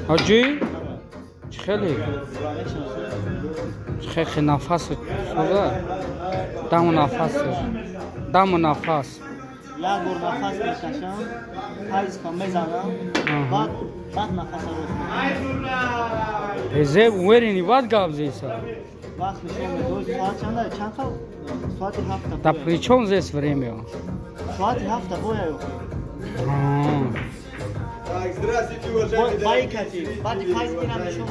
حاجی خیلی خیلی نفس شده دم و نفس دم و نفس یک بار نفس میکشم حیز کن میزنم بعد نفس رو زیب ویرینی باید گاب زیسا وقت میشم دوی ساعت چنده چند تا ساعتی هفته تا پریچون زیس время ساعتی هفته بویا بایی کتی بعدی فایز کنم میشم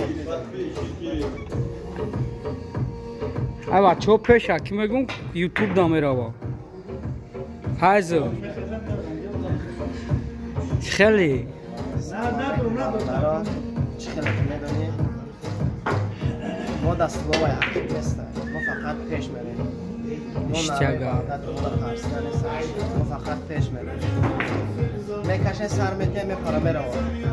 ای بچه پیش کی میگم یوتیوب دامه را با فایزو خیلی ما دست بابای حقیق نیستن ما فقط پیش میریم ما فقط پیش میریم میکشن سر میتیم میپاره میره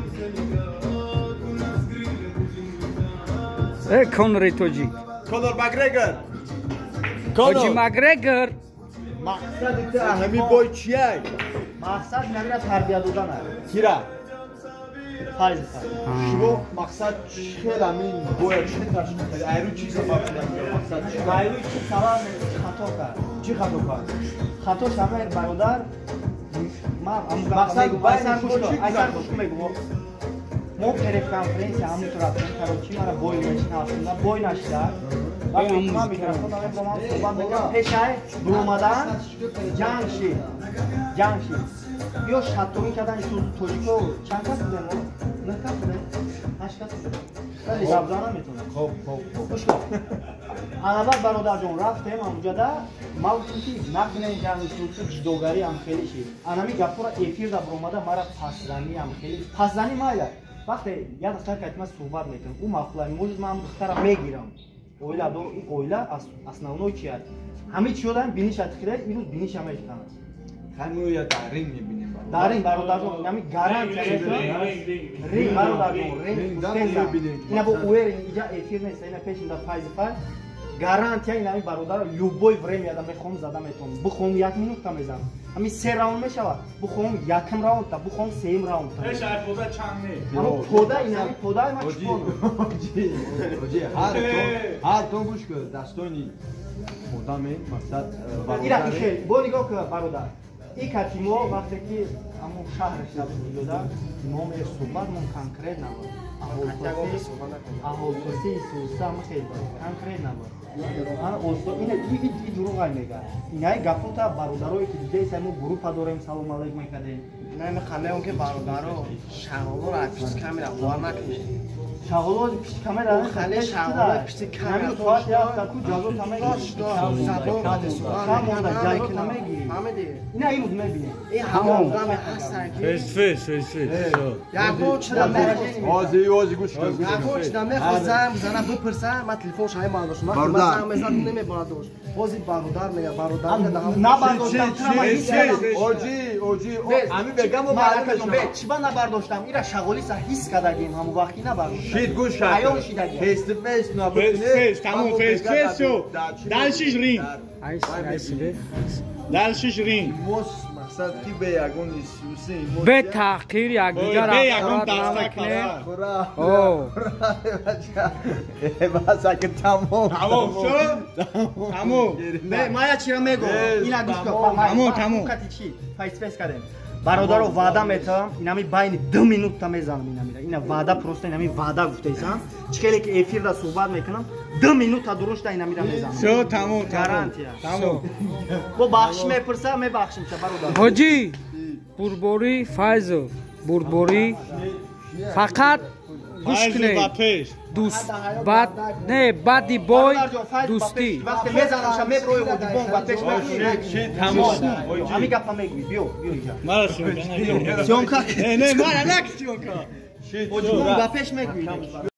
ای کنری توجی کنر مگرگر توجی مگرگر مقصد تو همین بای چیه؟ مقصد نمیره تربیه دادن کیره؟ فایز شما مقصد خیلی همین باید چی تشکیل کنید؟ ایرو چی سبب کنید؟ مقصد چی؟ ایرو چی سبب خطا کرد چی خطا کرد؟ خطا شما برادر مقصد بایسر گوش میگو ما پرکنفرنس همونطور رفتیم کراچی مرا بای نشناختم بای نشدم وقتی ما میکروفون دارم با من صحبت میگم پیشای اومدن جنگ شید یا شطوری کردن توجیکو چند کس بودن ما؟ 9 کس بودن؟ 8 کس بودن؟ ولی زبزان نمیتونم خب خوش کن اول برادر جان رفتیم اونجا در ما گفتیم که نکنه این جنگ جدوگری هم خیلی شید انمی گفت را افیر در برومده مرا پسزنی هم خیلی پسزنی مایه وقتی یه دختر که من صحبت میکنم اون مفلای موجود من دخترم میگیرم اویلا دو اویلا основной چیه همه چی شدن بینیش اتخیره اینو بینیش هم میکنم همون یا در رینگ میبینیم در رینگ برادر جان یعنی گارانتی رینگ برادر جان رینگ اینا با اویر اینجا افیر نیست اینا پیش در فایز گارانتی اینا برادر любой время да میخوام زدم میتونم بخوام 1 مینوت تا میزنم همین 3 راوند میشود بخوام 1 راوند تا بخوام 3 راوند تا ايش عارف پودا چند نه اما پودا اینا پودا ما چون اوجی هر تو گوش کن دستونی پودا می مقصد اینا خیلی با نگاه کن برادر این کاتیمو وقتی که همون شهرش نبود ما می صحبت من کنکریت نبود اهولسی سوسا خیلی کنکریت نبود انا اوسو این دروغ میگه اینا گفتا برادرای که دیگه سمو گروه داریم سلام علیکم میکنه نه میخوام اون که برادرو شغل رو پیش کاملا وار نکنه شغل پیش کاملا خاله شغل پیش کاملا تو تا کو جازو تمام زبان جای که نمیگی فهمیدی اینا اینو میبینی این همون دم هستن که فیس یا کوچ اوزی گوش کن یا کوچ نمیخوام بزنم بپرسم من تلفن شای ما داشت مثلا نمیبردوش اوزی برادر میگه برادر نه برداشتم اوجی همین بگم و معرکتون به چی با نبرداشتم اینا شغلی سا حس کردیم همون وقتی نبرداشتم شید گوش کرد فیس تو فیس فیس تمام فیس شو دلشش رینگ دلشش رینگ مقصد کی به یگون سوسی به تحقیر یکدیگر را نکنه اوه بس اگه تمام تمام نه ما چی رو میگم اینا گوش کن تمام چی فیس کردیم برادر رو وعده میتم اینا می بین 2 مینوت تا میزنم اینا وعده پروسته اینا می وعده گفته ایسم چکلی که افیر را صحبت میکنم 2 مینوت تا درشت اینا میرم میزنم شو تمام گارانتی با بخش میپرسم میبخشم چه برادر حاجی بربری فایزو بربری فقط گوش کنید دوست بعد نه بعدی بای دوستی وقتی میزنم شما میبروی خودی بونگ و پیش میگی تمام همین گپا میگی بیو اینجا مرا سیونکا نه مرا نک سیونکا و پیش میگی